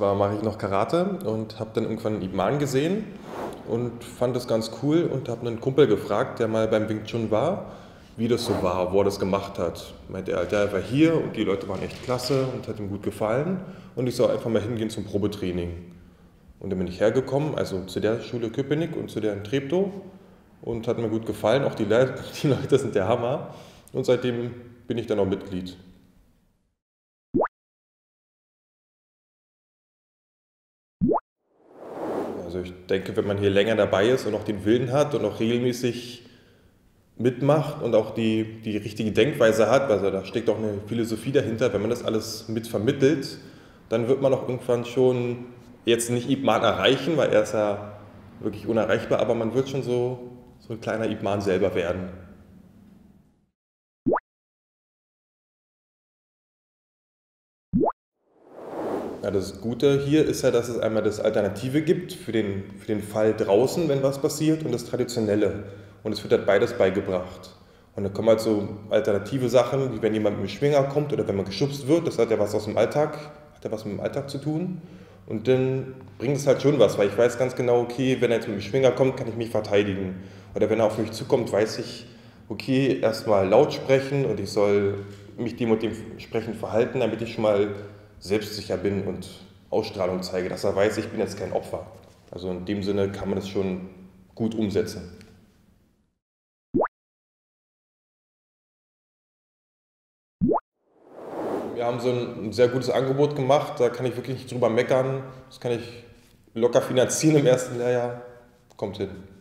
zwar mache ich noch Karate und habe dann irgendwann einen Ip Man gesehen und fand das ganz cool und habe einen Kumpel gefragt, der mal beim Wing Chun war, wie das so war, wo er das gemacht hat. Meinte er, der war hier und die Leute waren echt klasse und hat ihm gut gefallen und ich soll einfach mal hingehen zum Probetraining. Und dann bin ich hergekommen, also zu der Schule Köpenick und zu der in Treptow und hat mir gut gefallen. Auch die Leute sind der Hammer und seitdem bin ich dann auch Mitglied. Also ich denke, wenn man hier länger dabei ist und auch den Willen hat und auch regelmäßig mitmacht und auch die richtige Denkweise hat, also da steckt auch eine Philosophie dahinter, wenn man das alles mit vermittelt, dann wird man auch irgendwann schon jetzt nicht Ip Man erreichen, weil er ist ja wirklich unerreichbar, aber man wird schon so ein kleiner Ip Man selber werden. Ja, das Gute hier ist ja, dass es einmal das Alternative gibt für den Fall draußen, wenn was passiert, und das Traditionelle. Und es wird halt beides beigebracht. Und dann kommen halt so alternative Sachen, wie wenn jemand mit dem Schwinger kommt oder wenn man geschubst wird, das hat ja was aus dem Alltag, hat ja was mit dem Alltag zu tun. Und dann bringt es halt schon was, weil ich weiß ganz genau, okay, wenn er jetzt mit dem Schwinger kommt, kann ich mich verteidigen. Oder wenn er auf mich zukommt, weiß ich, okay, erstmal laut sprechen und ich soll mich dem und dementsprechend verhalten, damit ich schon mal selbstsicher bin und Ausstrahlung zeige, dass er weiß, ich bin jetzt kein Opfer. Also in dem Sinne kann man das schon gut umsetzen. Wir haben so ein sehr gutes Angebot gemacht, da kann ich wirklich nicht drüber meckern. Das kann ich locker finanzieren im ersten Lehrjahr. Kommt hin.